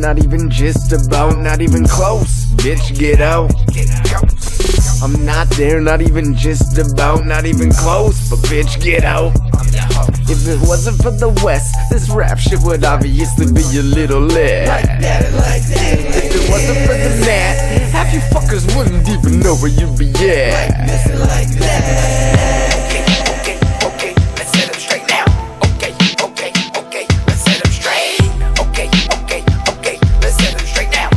not even just about, not even close. Bitch, get out. I'm not there, not even just about, not even close. But bitch, get out. If it wasn't for the West, this rap shit would obviously be a little lit. Like that. If it wasn't for the Nat, half you fuckers wouldn't even know where you'd be at. Like this and like that. Okay, let's set them straight now. Okay, let's set them straight. Okay, let's set them straight now.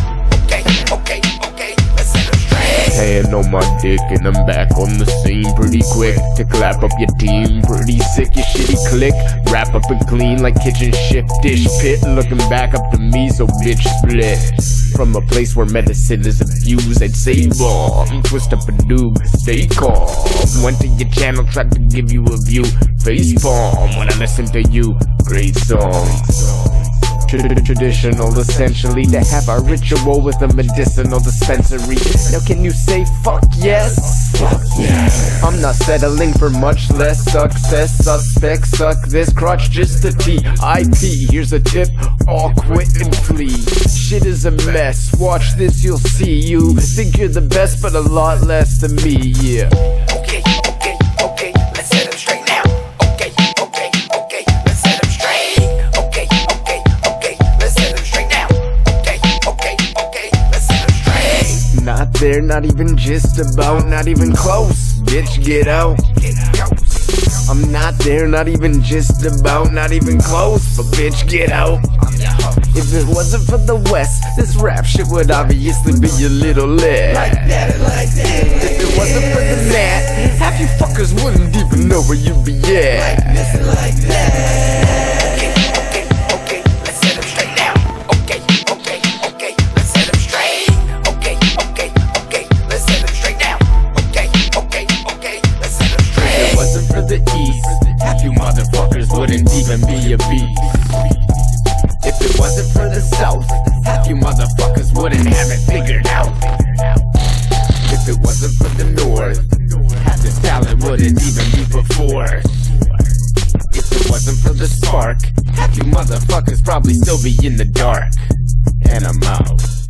Okay, let's set them straight. Hand on my dick and I'm back on the scene pretty quick to clap up your team. Pretty sick, your shitty click. Wrap up and clean like kitchen shift dish pit. Looking back up to me, so bitch split. From a place where medicine is abused, I'd say bomb. Twist up a doob, stay calm. Went to your channel, tried to give you a view. Face palm when I listen to you. Great songs. Traditional, essentially, to have a ritual with a medicinal dispensary. Now can you say fuck yes? Fuck yeah. I'm not settling for much less success. Suspect suck this crotch just a TIP. Here's a tip, all quit and flee. Shit is a mess, watch this you'll see. You think you're the best but a lot less than me, yeah. Okay, let's set them straight now. Okay, let's set them straight. Okay, let's set them straight now. Okay, let's set them straight. Not there, not even just about, not even close. Bitch, get out. I'm not there, not even just about, not even close. But bitch, get out. If it wasn't for the West, this rap shit would obviously be a little lit. Like that. If it wasn't for the Nat, half you fuckers wouldn't even know where you'd be at. Like this and like that. Okay, let's set them straight now. Okay, let's set them straight. Okay, let's set them straight now. Okay, let's set them If straight. it wasn't for the East, half you motherfuckers wouldn't even be a beast. If it wasn't for the South, half you motherfuckers wouldn't have it figured out. If it wasn't for the North, half this talent wouldn't even be put forth. If it wasn't for the spark, half you motherfuckers probably still be in the dark. And I'm out.